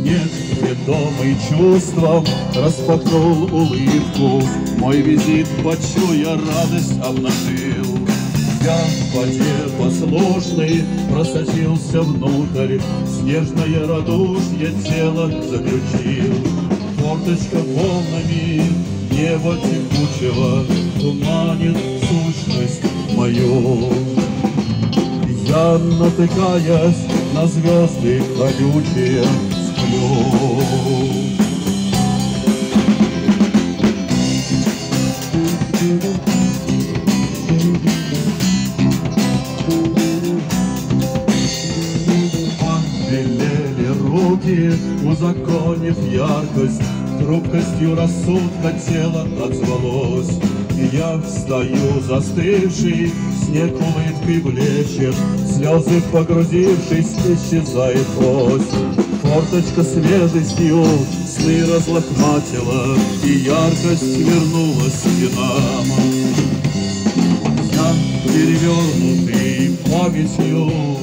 снег, ведомый чувством, распахнул улыбку. Мой визит, почуя радость, обнажил. Я в воде послушный просочился внутрь, снежное радушье тело заключил. Форточка волнами небо текучего туманит сущность мою. Я, натыкаясь на звезды колючие, сплю. Побелели руки, узаконив яркость, хрупкостью рассудка тело отзвалось. И я встаю застывший, снег улыбкой блещет, слезы погрузившись, исчезает ось. Форточка свежестью сны разлохматила, и яркость вернулась к стенам. Я перевернутый памятью